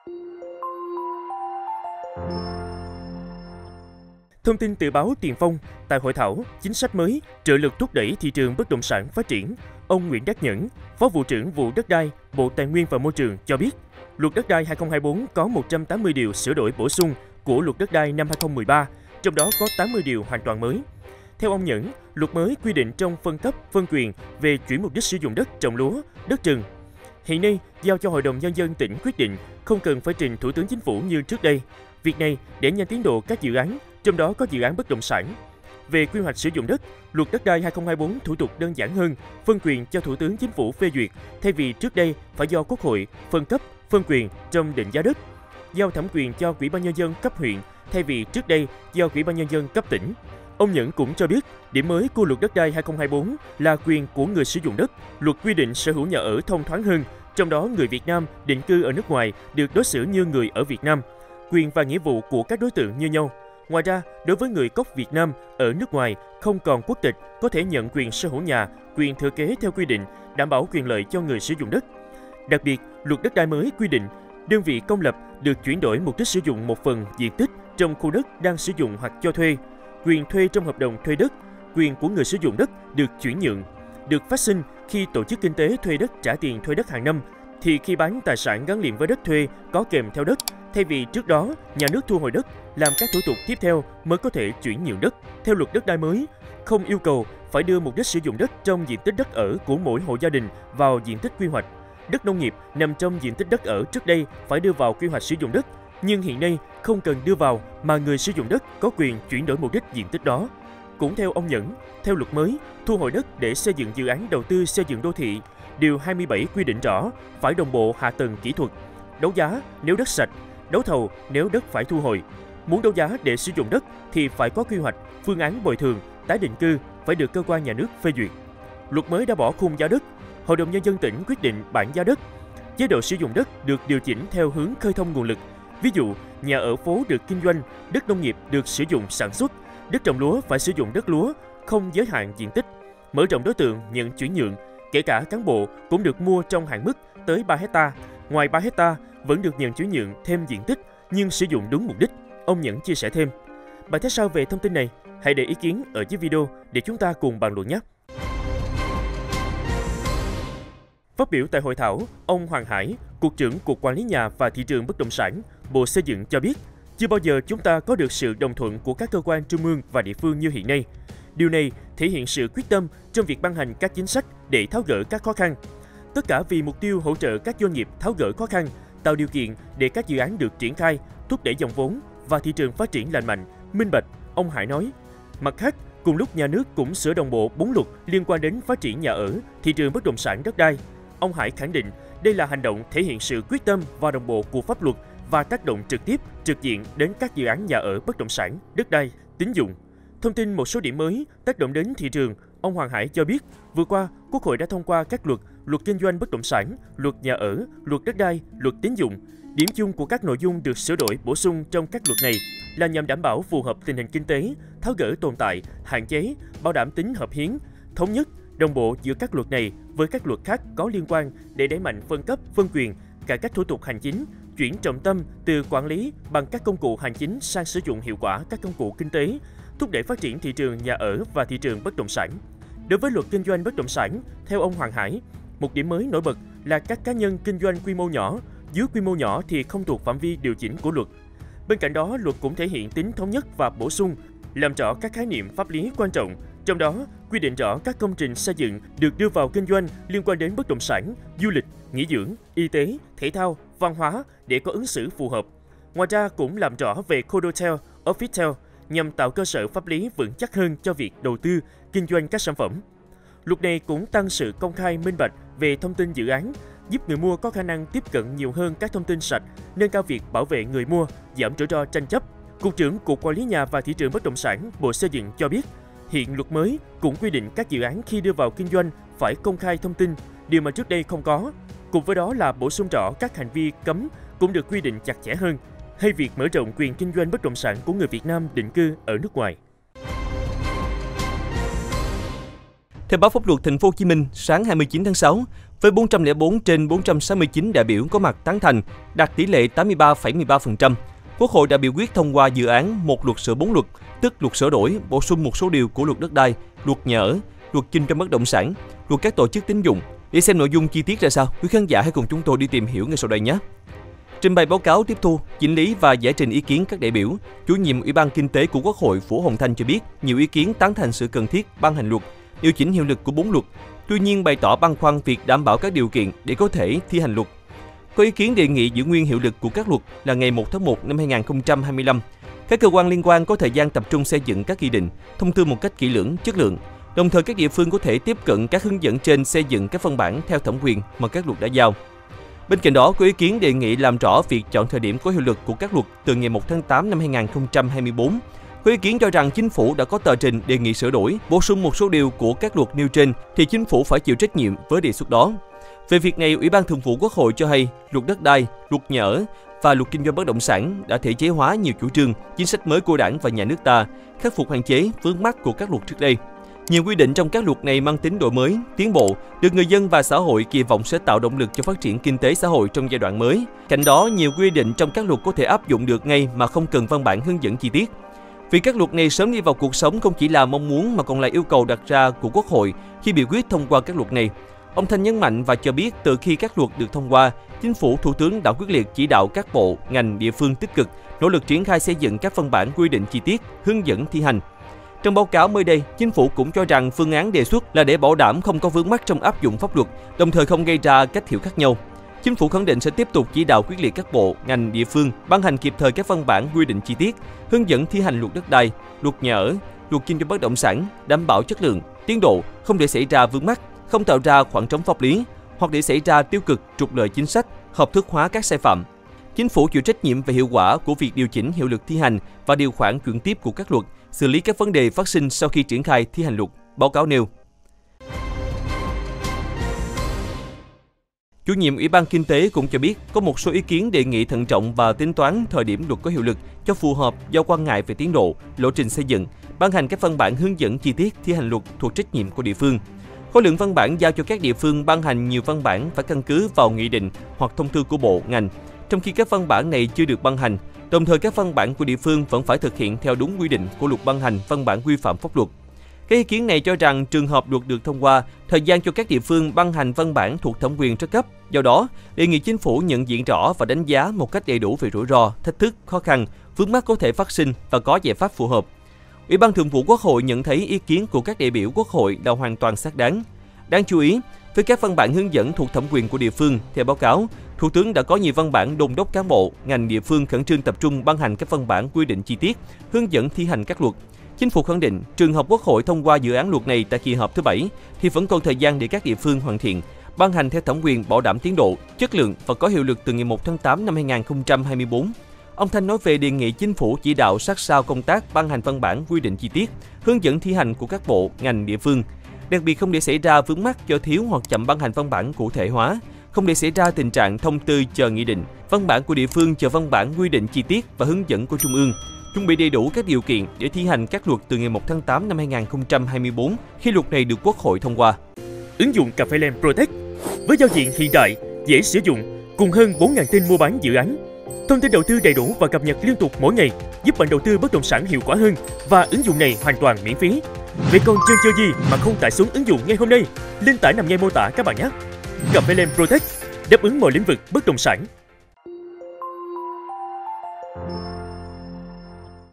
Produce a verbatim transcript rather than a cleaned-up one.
Thông tin từ báo Tiền Phong, tại hội thảo chính sách mới trợ lực thúc đẩy thị trường bất động sản phát triển, ông Nguyễn Đắc Nhẫn, Phó vụ trưởng vụ đất đai, Bộ Tài nguyên và Môi trường cho biết, Luật đất đai hai không hai tư có một trăm tám mươi điều sửa đổi bổ sung của Luật đất đai năm hai không một ba, trong đó có tám mươi điều hoàn toàn mới. Theo ông Nhẫn, luật mới quy định trong phân cấp, phân quyền về chuyển mục đích sử dụng đất trồng lúa, đất rừng. Hiện nay, giao cho Hội đồng Nhân dân tỉnh quyết định, không cần phải trình Thủ tướng Chính phủ như trước đây. Việc này để nhanh tiến độ các dự án, trong đó có dự án bất động sản. Về quy hoạch sử dụng đất, Luật đất đai hai không hai tư thủ tục đơn giản hơn, phân quyền cho Thủ tướng Chính phủ phê duyệt, thay vì trước đây phải do Quốc hội phân cấp, phân quyền trong định giá đất. Giao thẩm quyền cho Ủy ban Nhân dân cấp huyện, thay vì trước đây do Ủy ban Nhân dân cấp tỉnh. Ông Nhẫn cũng cho biết, điểm mới của Luật đất đai hai không hai tư là quyền của người sử dụng đất. Luật quy định sở hữu nhà ở thông thoáng hơn, trong đó người Việt Nam định cư ở nước ngoài được đối xử như người ở Việt Nam. Quyền và nghĩa vụ của các đối tượng như nhau. Ngoài ra, đối với người gốc Việt Nam ở nước ngoài không còn quốc tịch có thể nhận quyền sở hữu nhà, quyền thừa kế theo quy định, đảm bảo quyền lợi cho người sử dụng đất. Đặc biệt, Luật đất đai mới quy định, đơn vị công lập được chuyển đổi mục đích sử dụng một phần diện tích trong khu đất đang sử dụng hoặc cho thuê. Quyền thuê trong hợp đồng thuê đất, quyền của người sử dụng đất được chuyển nhượng, được phát sinh khi tổ chức kinh tế thuê đất trả tiền thuê đất hàng năm, thì khi bán tài sản gắn liền với đất thuê có kèm theo đất, thay vì trước đó nhà nước thu hồi đất, làm các thủ tục tiếp theo mới có thể chuyển nhượng đất. Theo Luật đất đai mới, không yêu cầu phải đưa mục đích sử dụng đất trong diện tích đất ở của mỗi hộ gia đình vào diện tích quy hoạch. Đất nông nghiệp nằm trong diện tích đất ở trước đây phải đưa vào quy hoạch sử dụng đất, nhưng hiện nay không cần đưa vào mà người sử dụng đất có quyền chuyển đổi mục đích diện tích đó. Cũng theo ông Nhẫn, theo luật mới, thu hồi đất để xây dựng dự án đầu tư xây dựng đô thị, điều hai mươi bảy quy định rõ phải đồng bộ hạ tầng kỹ thuật, đấu giá nếu đất sạch, đấu thầu nếu đất phải thu hồi. Muốn đấu giá để sử dụng đất thì phải có quy hoạch, phương án bồi thường, tái định cư phải được cơ quan nhà nước phê duyệt. Luật mới đã bỏ khung giá đất, Hội đồng Nhân dân tỉnh quyết định bảng giá đất. Chế độ sử dụng đất được điều chỉnh theo hướng khơi thông nguồn lực. Ví dụ, nhà ở phố được kinh doanh, đất nông nghiệp được sử dụng sản xuất, đất trồng lúa phải sử dụng đất lúa, không giới hạn diện tích. Mở rộng đối tượng nhận chuyển nhượng, kể cả cán bộ cũng được mua trong hạn mức tới ba héc ta. Ngoài ba héc ta vẫn được nhận chuyển nhượng thêm diện tích nhưng sử dụng đúng mục đích. Ông Nhẫn chia sẻ thêm. Bạn thấy sao về thông tin này? Hãy để ý kiến ở dưới video để chúng ta cùng bàn luận nhé. Phát biểu tại hội thảo, ông Hoàng Hải, Cục trưởng Cục Quản lý Nhà và Thị trường Bất động sản, Bộ Xây dựng cho biết, chưa bao giờ chúng ta có được sự đồng thuận của các cơ quan trung ương và địa phương như hiện nay. Điều này thể hiện sự quyết tâm trong việc ban hành các chính sách để tháo gỡ các khó khăn. Tất cả vì mục tiêu hỗ trợ các doanh nghiệp tháo gỡ khó khăn, tạo điều kiện để các dự án được triển khai, thúc đẩy dòng vốn và thị trường phát triển lành mạnh, minh bạch, ông Hải nói. Mặt khác, cùng lúc nhà nước cũng sửa đồng bộ bốn luật liên quan đến phát triển nhà ở, thị trường bất động sản đất đai. Ông Hải khẳng định đây là hành động thể hiện sự quyết tâm và đồng bộ của pháp luật và tác động trực tiếp, trực diện đến các dự án nhà ở bất động sản, đất đai, tín dụng. Thông tin một số điểm mới tác động đến thị trường, ông Hoàng Hải cho biết, vừa qua, Quốc hội đã thông qua các luật, luật kinh doanh bất động sản, luật nhà ở, luật đất đai, luật tín dụng. Điểm chung của các nội dung được sửa đổi bổ sung trong các luật này là nhằm đảm bảo phù hợp tình hình kinh tế, tháo gỡ tồn tại, hạn chế, bảo đảm tính hợp hiến, thống nhất, đồng bộ giữa các luật này với các luật khác có liên quan để đẩy mạnh phân cấp, phân quyền, cải cách thủ tục hành chính, chuyển trọng tâm từ quản lý bằng các công cụ hành chính sang sử dụng hiệu quả các công cụ kinh tế, thúc đẩy phát triển thị trường nhà ở và thị trường bất động sản. Đối với luật kinh doanh bất động sản, theo ông Hoàng Hải, một điểm mới nổi bật là các cá nhân kinh doanh quy mô nhỏ, dưới quy mô nhỏ thì không thuộc phạm vi điều chỉnh của luật. Bên cạnh đó, luật cũng thể hiện tính thống nhất và bổ sung, làm rõ các khái niệm pháp lý quan trọng, trong đó quy định rõ các công trình xây dựng được đưa vào kinh doanh liên quan đến bất động sản, du lịch, nghỉ dưỡng, y tế, thể thao, văn hóa để có ứng xử phù hợp. Ngoài ra cũng làm rõ về codotel, officetel nhằm tạo cơ sở pháp lý vững chắc hơn cho việc đầu tư, kinh doanh các sản phẩm. Luật này cũng tăng sự công khai minh bạch về thông tin dự án, giúp người mua có khả năng tiếp cận nhiều hơn các thông tin sạch, nâng cao việc bảo vệ người mua, giảm rủi ro tranh chấp. Cục trưởng Cục Quản lý Nhà và Thị trường Bất động sản, Bộ Xây dựng cho biết, hiện luật mới cũng quy định các dự án khi đưa vào kinh doanh phải công khai thông tin, điều mà trước đây không có. Cùng với đó là bổ sung rõ các hành vi cấm cũng được quy định chặt chẽ hơn, hay việc mở rộng quyền kinh doanh bất động sản của người Việt Nam định cư ở nước ngoài. Theo báo Pháp luật Thành phố Hồ Chí Minh, sáng hai mươi chín tháng sáu, với bốn trăm lẻ bốn trên bốn trăm sáu mươi chín đại biểu có mặt tán thành, đạt tỷ lệ tám mươi ba phẩy mười ba phần trăm, Quốc hội đã biểu quyết thông qua dự án một luật sửa bốn luật, tức luật sửa đổi, bổ sung một số điều của luật đất đai, luật nhà ở, luật kinh doanh bất động sản, luật các tổ chức tín dụng. Để xem nội dung chi tiết ra sao, quý khán giả hãy cùng chúng tôi đi tìm hiểu ngay sau đây nhé. Trình bày báo cáo tiếp thu, chỉnh lý và giải trình ý kiến các đại biểu, chủ nhiệm Ủy ban Kinh tế của Quốc hội Vũ Hồng Thanh cho biết nhiều ý kiến tán thành sự cần thiết ban hành luật, điều chỉnh hiệu lực của bốn luật. Tuy nhiên bày tỏ băn khoăn việc đảm bảo các điều kiện để có thể thi hành luật. Có ý kiến đề nghị giữ nguyên hiệu lực của các luật là ngày một tháng một năm hai nghìn không trăm hai mươi lăm. Các cơ quan liên quan có thời gian tập trung xây dựng các nghị định, thông tư một cách kỹ lưỡng, chất lượng. Đồng thời các địa phương có thể tiếp cận các hướng dẫn trên xây dựng các văn bản theo thẩm quyền mà các luật đã giao. Bên cạnh đó, có ý kiến đề nghị làm rõ việc chọn thời điểm có hiệu lực của các luật từ ngày một tháng tám năm hai nghìn không trăm hai mươi tư. Có ý kiến cho rằng chính phủ đã có tờ trình đề nghị sửa đổi, bổ sung một số điều của các luật nêu trên thì chính phủ phải chịu trách nhiệm với đề xuất đó. Về việc này, Ủy ban Thường vụ Quốc hội cho hay luật đất đai, luật nhà ở và luật kinh doanh bất động sản đã thể chế hóa nhiều chủ trương, chính sách mới của Đảng và Nhà nước ta, khắc phục hạn chế, vướng mắc của các luật trước đây. Nhiều quy định trong các luật này mang tính đổi mới, tiến bộ, được người dân và xã hội kỳ vọng sẽ tạo động lực cho phát triển kinh tế xã hội trong giai đoạn mới. Cạnh đó, nhiều quy định trong các luật có thể áp dụng được ngay mà không cần văn bản hướng dẫn chi tiết. Vì các luật này sớm đi vào cuộc sống không chỉ là mong muốn mà còn là yêu cầu đặt ra của Quốc hội khi biểu quyết thông qua các luật này. Ông Thanh nhấn mạnh và cho biết từ khi các luật được thông qua, Chính phủ, Thủ tướng đã quyết liệt chỉ đạo các bộ, ngành, địa phương tích cực, nỗ lực triển khai xây dựng các văn bản quy định chi tiết, hướng dẫn thi hành. Trong báo cáo mới đây, Chính phủ cũng cho rằng phương án đề xuất là để bảo đảm không có vướng mắc trong áp dụng pháp luật, đồng thời không gây ra cách hiểu khác nhau. Chính phủ khẳng định sẽ tiếp tục chỉ đạo quyết liệt các bộ, ngành, địa phương ban hành kịp thời các văn bản quy định chi tiết, hướng dẫn thi hành luật đất đai, luật nhà ở, luật kinh doanh bất động sản, đảm bảo chất lượng, tiến độ, không để xảy ra vướng mắc, không tạo ra khoảng trống pháp lý hoặc để xảy ra tiêu cực, trục lợi chính sách, hợp thức hóa các sai phạm. Chính phủ chịu trách nhiệm về hiệu quả của việc điều chỉnh hiệu lực thi hành và điều khoản chuyển tiếp của các luật, xử lý các vấn đề phát sinh sau khi triển khai thi hành luật, báo cáo nêu. Chủ nhiệm Ủy ban Kinh tế cũng cho biết có một số ý kiến đề nghị thận trọng và tính toán thời điểm luật có hiệu lực cho phù hợp do quan ngại về tiến độ, lộ trình xây dựng, ban hành các văn bản hướng dẫn chi tiết thi hành luật thuộc trách nhiệm của địa phương. Khối lượng văn bản giao cho các địa phương ban hành nhiều văn bản phải căn cứ vào nghị định hoặc thông tư của bộ, ngành, trong khi các văn bản này chưa được ban hành. Đồng thời các văn bản của địa phương vẫn phải thực hiện theo đúng quy định của luật ban hành văn bản quy phạm pháp luật. Các ý kiến này cho rằng trường hợp luật được thông qua, thời gian cho các địa phương ban hành văn bản thuộc thẩm quyền rất cấp. Do đó, đề nghị chính phủ nhận diện rõ và đánh giá một cách đầy đủ về rủi ro, thách thức, khó khăn, vướng mắc có thể phát sinh và có giải pháp phù hợp. Ủy ban Thường vụ Quốc hội nhận thấy ý kiến của các đại biểu Quốc hội là hoàn toàn xác đáng. Đáng chú ý, với các văn bản hướng dẫn thuộc thẩm quyền của địa phương, theo báo cáo, Thủ tướng đã có nhiều văn bản đôn đốc cán bộ, ngành địa phương khẩn trương tập trung ban hành các văn bản quy định chi tiết, hướng dẫn thi hành các luật. Chính phủ khẳng định, trường hợp Quốc hội thông qua dự án luật này tại kỳ họp thứ bảy thì vẫn còn thời gian để các địa phương hoàn thiện, ban hành theo thẩm quyền bảo đảm tiến độ, chất lượng và có hiệu lực từ ngày một tháng tám năm hai nghìn không trăm hai mươi tư. Ông Thanh nói về đề nghị chính phủ chỉ đạo sát sao công tác ban hành văn bản quy định chi tiết, hướng dẫn thi hành của các bộ, ngành, địa phương. Đặc biệt không để xảy ra vướng mắc do thiếu hoặc chậm ban hành văn bản cụ thể hóa, không để xảy ra tình trạng thông tư chờ nghị định, văn bản của địa phương chờ văn bản quy định chi tiết và hướng dẫn của Trung ương. Chuẩn bị đầy đủ các điều kiện để thi hành các luật từ ngày một tháng tám năm hai nghìn không trăm hai mươi tư khi luật này được Quốc hội thông qua. Ứng dụng Cà phê Land Protect với giao diện hiện đại, dễ sử dụng cùng hơn bốn nghìn tin mua bán dự án. Thông tin đầu tư đầy đủ và cập nhật liên tục mỗi ngày giúp bạn đầu tư bất động sản hiệu quả hơn và ứng dụng này hoàn toàn miễn phí. Vậy còn chần chờ gì mà không tải xuống ứng dụng ngay hôm nay? Link tải nằm ngay mô tả các bạn nhé. Cà phê Land Protect đáp ứng mọi lĩnh vực bất động sản.